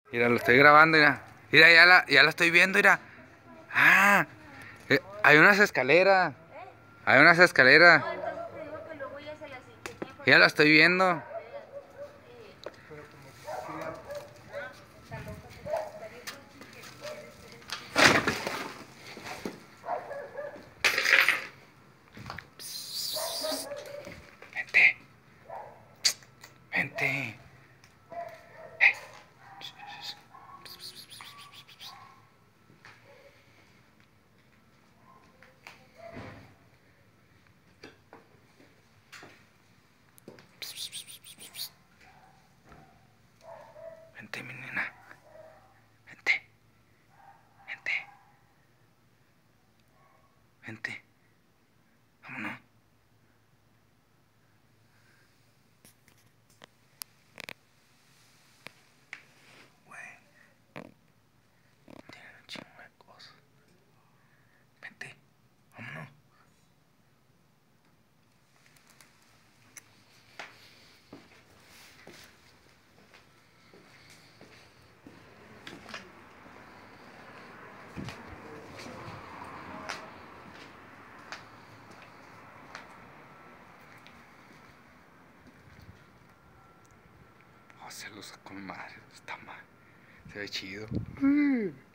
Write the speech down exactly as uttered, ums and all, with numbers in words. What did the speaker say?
Mira, lo estoy grabando, mira. Mira, ya la, ya la estoy viendo, mira. Ah, eh, hay unas escaleras. Hay unas escaleras. No, entonces te digo que luego ya se las enseñé porque Ya la estoy viendo. Vente. Vente. Vente, mi nena. Vente. Vente. Vente. Vámonos. Güey. Tiene un chingo de cosas. Vente. Vámonos. Oh, se lo sacó madre. Está mal. Se ve chido.